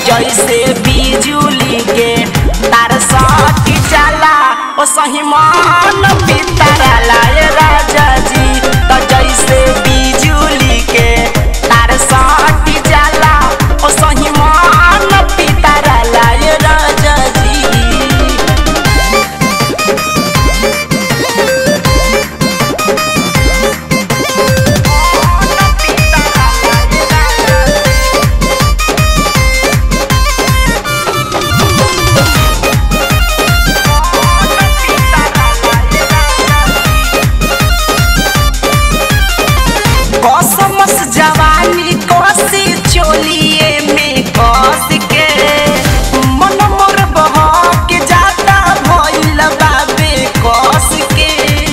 जैसे बिजुली के तार सट जाला ओ सही मन पितराला ये राजा जी। तो जैसे बिजुली के तार सट जाला ओ सही मन पितराला ये राजा जी। जवानी कोसी चोलिए में कस के मन मोर बहक जाता भइल बाबे कस के।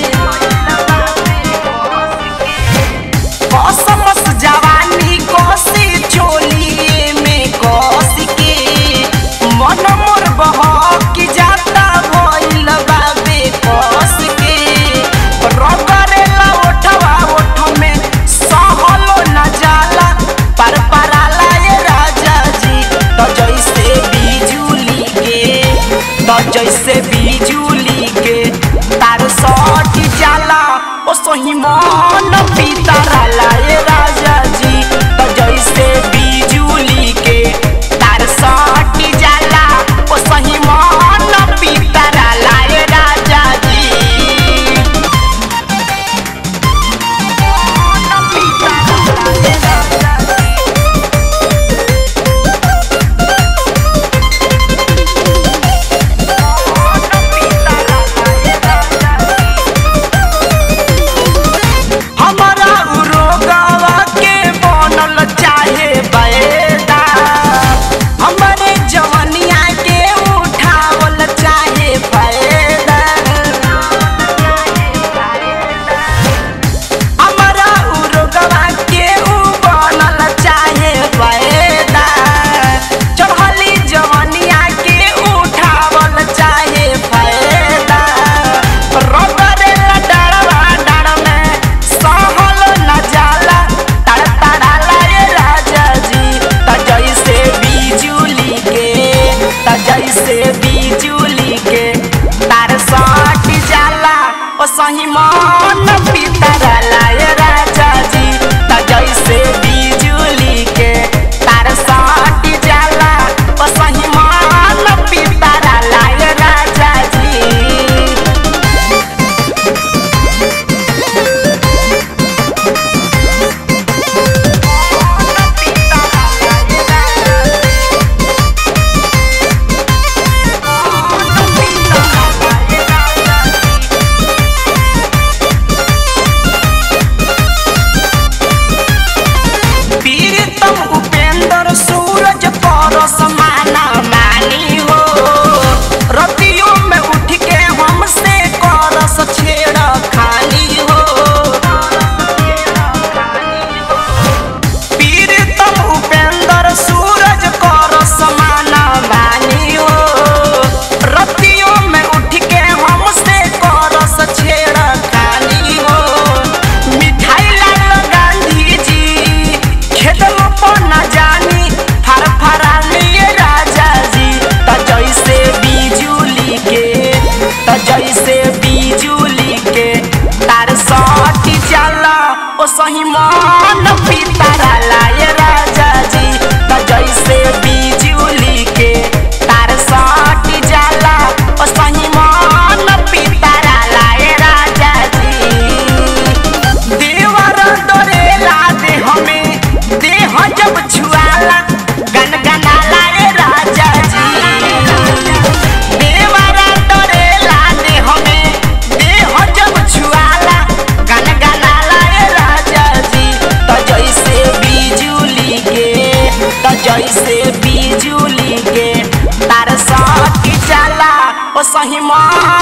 कसमस जवानी कोसी चोलिए में कस के मन मोर बहक जाता भइल बाबे कस के। रगरेला ओठवा ओठ में सहलो न जाला पर पराला ये राजा जी। तो जैसे बिजुली के तार सट जाला ओ सही मन पितराला ये राजा जी। तो जैसे बिजुली के तार सट जाला ओ सही मन पितराला ये राजा जी। जैसे बिजुली के तार सट जाला ओ सही मन पितराला ये राजा जी। तो जैसे बिजुली के तार सट जाला ओ सही मन पितराला ये राजा जी। समाना मानी हो रतियों में उठ के हमसे करस छेड़ा खानी हो। प्रीतम उपेंद्र सूरज करस समाना मानी हो रतियों में उठ के हमसे करस छेड़ा खानी हो। मिठाई लाल गांधी जी खेदलो पर न जानी फर फरानी राजा जी। तो जैसे बिजुली के तार सट जाला ओ सही मन पितराला ये राजा जी। तो जैसे बिजुली के तार सट जाला ओ सही मन पितराला ये राजा जी। देवर डरेला दे हमें देह जब छुआला गनगनाला ये राजा जी। देवरा डरेला दे हमें देह जब छुआला गनगनाला ये राजा जी। तो जैसे बिजुली के तार सट जाला ओ सही मन